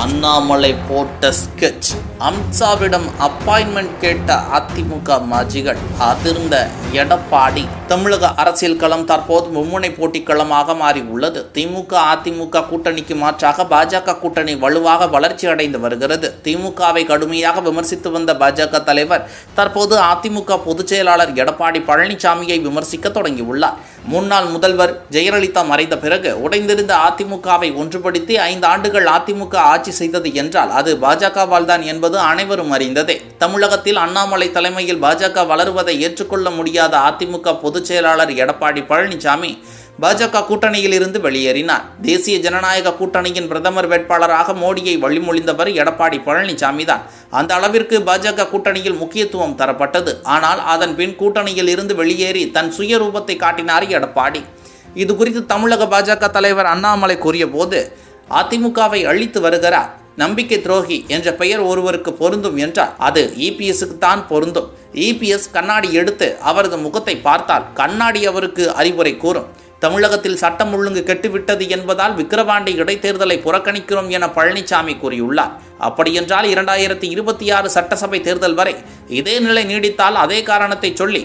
அண்ணாமலை போட்ட sketch. அமித்ஷாவிடம் appointment கேட்ட அதிமுக மாஜிகள் அதிர்ந்த எடப்பாடி. தமிழக அரசியல் களம் தற்போது மும்முனை போட்டிக்களமாக மாறி உள்ளது. திமுக அதிமுக கூட்டணிக்கு மாற்றாக பாஜக கூட்டணி வலுவாக வளர்ச்சி அடைந்து வருகிறது. திமுகவை கடுமையாக விமர்சித்து வந்த பாஜக தலைவர் தற்போது அதிமுக பொதுச் செயலாளர் எடப்பாடி பழனிசாமியை விமர்சிக்க தொடங்கியுள்ளார். முன்னாள் முதல்வர் ஜெயலலிதா மறைந்த பிறகு உடைந்திருந்த அதிமுகவை ஒன்றுபடுத்தி 5 ஆண்டுகள் அதிமுக ஆட்சி செய்தது என்றால் அது பாஜகவால் தான் என்பது அனைவரும் அறிந்ததே. தமிழகத்தில் அண்ணாமலை தலைமையில் பாஜக வளருவதை ஏற்றுக்கொள்ள முடியாத அதிமுக பொதுச் செயலாளர் எடப்பாடி பழனிசாமி பாஜக கூட்டணியில் இருந்து வெளியேறினார். தேசிய ஜனநாயக கூட்டணியின் பிரதமர் வேட்பாளராக மோடியை வழிமொழிந்தவர் எடப்பாடி பழனிசாமி தான். அந்த அளவிற்கு பாஜக கூட்டணியில் முக்கியத்துவம் தரப்பட்டது. ஆனால் அதன் பின் கூட்டணியில் இருந்து வெளியேறி தன் சுயரூபத்தை காட்டினார் எடப்பாடி. இது குறித்து தமிழக பாஜக தலைவர் அண்ணாமலை கூறிய போது, அதிமுகவை அழித்து வருகிறார், நம்பிக்கை துரோகி என்ற பெயர் ஒருவருக்கு பொருந்தும் என்றால் அது இபிஎஸ்க்கு தான் பொருந்தும். இபிஎஸ் கண்ணாடி எடுத்து அவரது முகத்தை பார்த்தால் கண்ணாடி அவருக்கு அறிவுரை கூறும். தமிழகத்தில் சட்டம் ஒழுங்கு கெட்டுவிட்டது என்பதால் விக்கிரவாண்டி இடைத்தேர்தலை புறக்கணிக்கிறோம் என பழனிசாமி கூறியுள்ளார். அப்படியென்றால் 2026 சட்டசபை தேர்தல் வரை இதே நிலை நீடித்தால் அதே காரணத்தை சொல்லி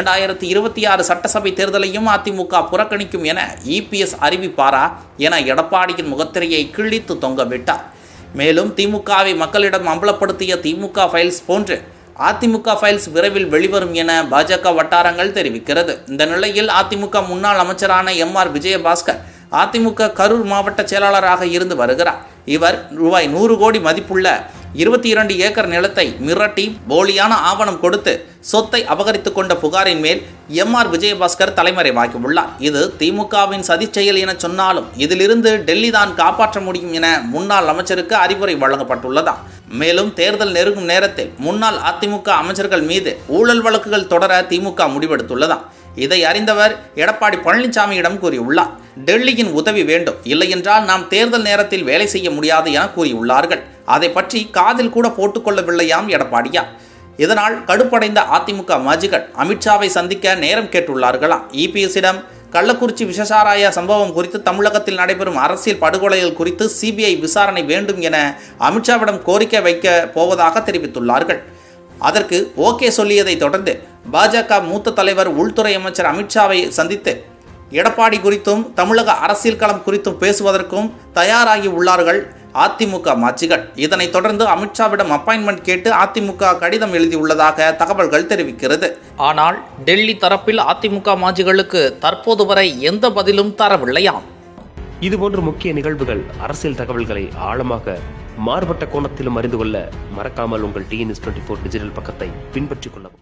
2026 சட்டசபை தேர்தலையும் அதிமுக புறக்கணிக்கும் என இபிஎஸ் அறிவிப்பாரா என எடப்பாடியின் முகத்திரையை கிழித்து தொங்கவிட்டார். மேலும் திமுகவை மக்களிடம் அம்பலப்படுத்திய திமுக ஃபைல்ஸ் போன்று அதிமுக ஃபைல்ஸ் விரைவில் வெளிவரும் என பாஜக வட்டாரங்கள் தெரிவிக்கிறது. இந்த நிலையில் அதிமுக முன்னாள் அமைச்சரான MR விஜயபாஸ்கர் அதிமுக கரூர் மாவட்ட செயலாளராக இருந்து வருகிறார். இவர் ரூபாய் 100 கோடி மதிப்புள்ள 22 ஏக்கர் நிலத்தை மிரட்டி போலியான ஆவணம் கொடுத்து சொத்தை அபகரித்து கொண்ட புகாரின் மேல் MR விஜயபாஸ்கர் தலைமறைவாகியுள்ளார். இது திமுகவின் சதி செயல் என சொன்னாலும் இதிலிருந்து டெல்லி தான் காப்பாற்ற முடியும் என முன்னாள் அமைச்சருக்கு அறிவுரை வழங்கப்பட்டுள்ளதா. மேலும் தேர்தல் நெருங்கும் நேரத்தில் முன்னாள் அதிமுக அமைச்சர்கள் மீது ஊழல் வழக்குகள் தொடர திமுக முடிவெடுத்துள்ளதா. இதை அறிந்தவர் எடப்பாடி பழனிசாமியிடம் கூறியுள்ளார். டெல்லியின் உதவி வேண்டும், இல்லையென்றால் நாம் தேர்தல் நேரத்தில் வேலை செய்ய முடியாது என கூறியுள்ளார்கள். அதை பற்றி காதில் கூட போட்டுக்கொள்ளவில்லையாம் எடப்பாடியா. இதனால் கடுப்படைந்த அதிமுக மாஜிகள் அமித்ஷாவை சந்திக்க நேரம் கேட்டுள்ளார்களாம். இபிஎஸ்ஸிடம் கள்ளக்குறிச்சி விஷசாராய சம்பவம் குறித்து தமிழகத்தில் நடைபெறும் அரசியல் படுகொலைகள் குறித்து சிபிஐ விசாரணை வேண்டும் என அமித்ஷாவிடம் கோரிக்கை வைக்க போவதாக தெரிவித்துள்ளார்கள். அதற்கு ஓகே சொல்லியதை தொடர்ந்து பாஜக மூத்த தலைவர் உள்துறை அமைச்சர் அமித்ஷாவை சந்தித்து எடப்பாடி குறித்தும் தமிழக அரசியல் களம் குறித்தும் பேசுவதற்கும் தயாராகி உள்ளார்கள் அதிமுக மாஜிகள். இதனைத் தொடர்ந்து அமித்ஷாவிடம் அப்பாயின்மெண்ட் கேட்டு அதிமுக கடிதம் எழுதியுள்ளதாக தகவல்கள் தெரிவிக்கிறது. ஆனால் டெல்லி தரப்பில் அதிமுக மாஜிகளுக்கு தற்போது வரை எந்த பதிலும் தரவில்லையாம். இதுபோன்ற முக்கிய நிகழ்வுகள், அரசியல் தகவல்களை ஆழமாக மாறுபட்ட கோணத்திலும் அறிந்து கொள்ள மறக்காமல் உங்கள் TNS24 டிஜிட்டல் பக்கத்தை பின்பற்றிக் கொள்ளவும்.